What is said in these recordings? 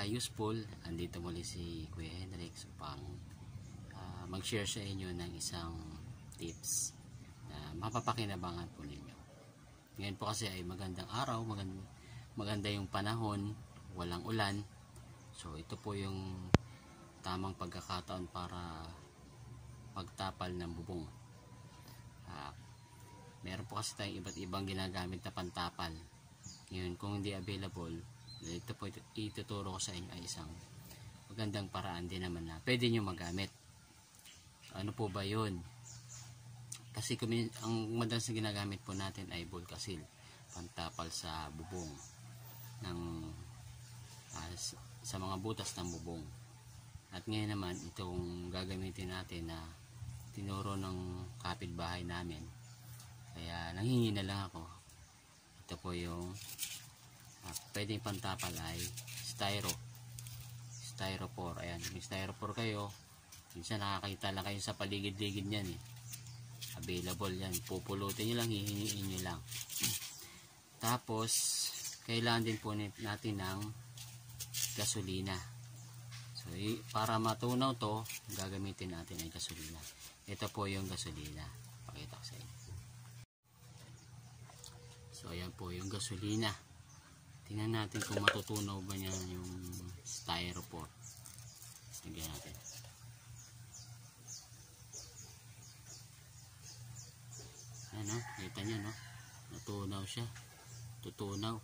ka-useful, andito muli si Kuya Hendrix upang mag-share sa inyo ng isang tips na mapapakinabangan po ninyo. Ngayon po kasi ay magandang araw, maganda yung panahon, walang ulan. So ito po yung tamang pagkakataon para pagtapal ng bubong. Meron po kasi tayong iba't ibang ginagamit na pantapal. Ngayon kung hindi available, ito po ituturo ko sa inyo ay isang magandang paraan din naman na pwede nyo magamit. Ano po ba yun? Kasi ang madalas na ginagamit po natin ay Volcasil, pantapal sa bubong ng sa mga butas ng bubong. At ngayon naman itong gagamitin natin na tinuro ng kapitbahay namin, kaya nanghingi na lang ako. Ito po yung pwedeng pantapal ay styrofoam. Ayan, may styrofoam kayo, minsan nakakita lang kayo sa paligid-ligid niyan available yan, pupulutin nyo lang, hihingiin nyo lang. Tapos kailangan din po natin ng gasolina. So para matunaw to, gagamitin natin ang gasolina. Ito po yung gasolina, pakita ko sa inyo. So ayan po yung gasolina. Tingnan natin kung matutunaw ba niya yung styrofoam. Lagyan natin. Ano, kita nyo, no? Natunaw siya. Tutunaw.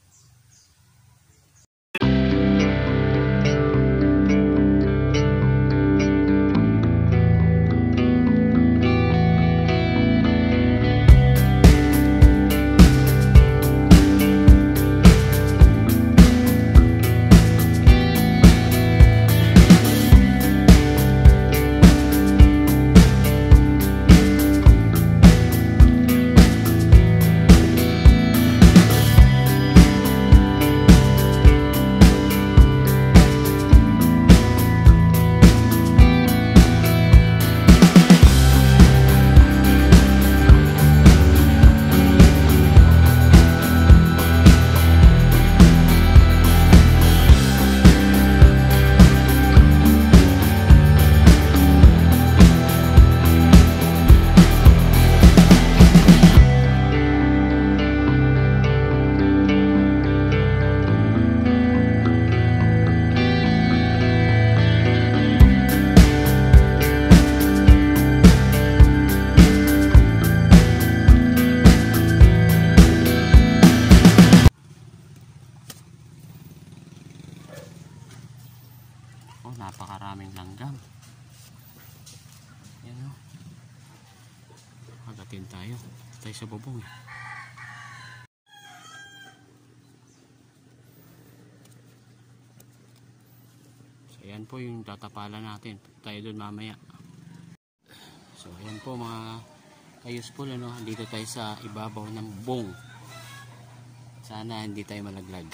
Napakaraming langgam. Yan o. Agatin tayo sa bubong So yan po yung tatapalan natin. Tayo dun mamaya. So yan po mga ka-useful, ano? Dito tayo sa ibabaw ng bubong. Sana hindi tayo malaglag.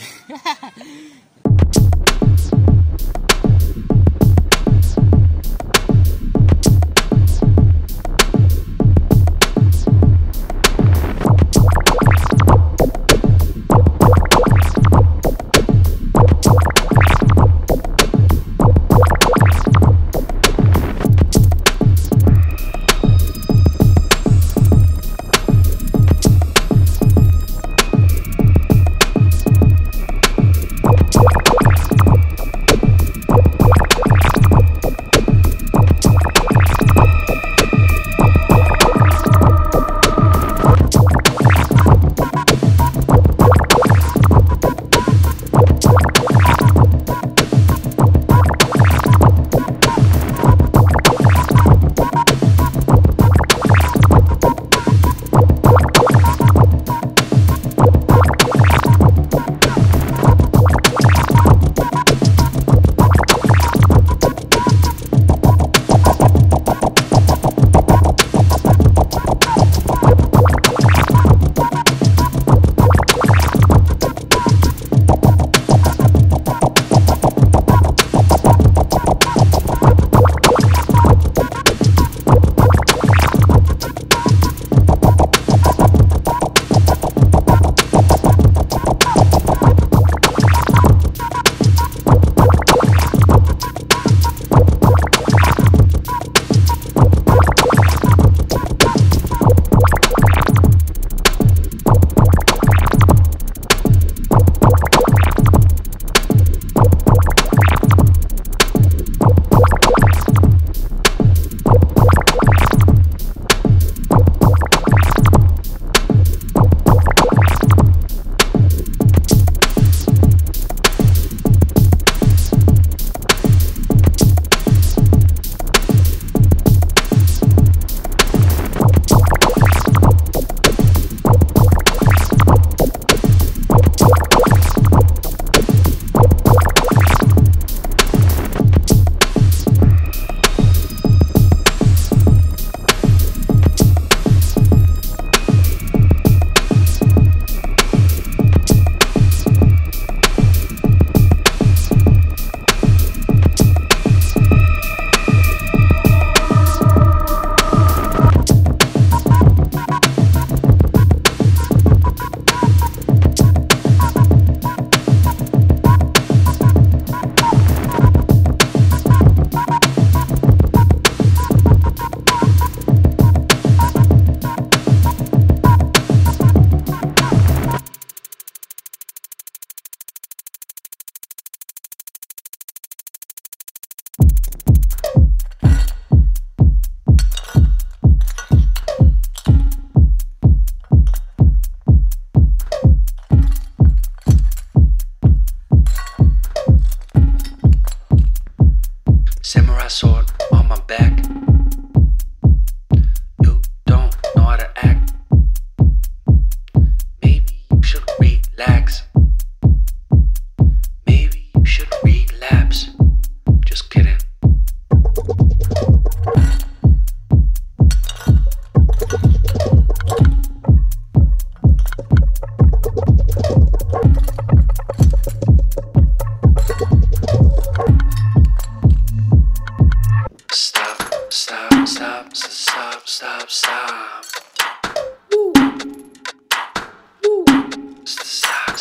sword on my back. You don't know how to act. Maybe you should relax. Maybe you should relapse. Just kidding. Stop. Woo. Woo. Stop.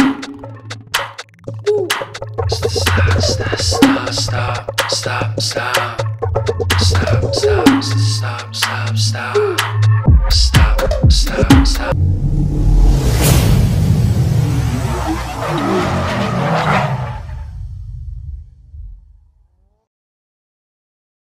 Stop.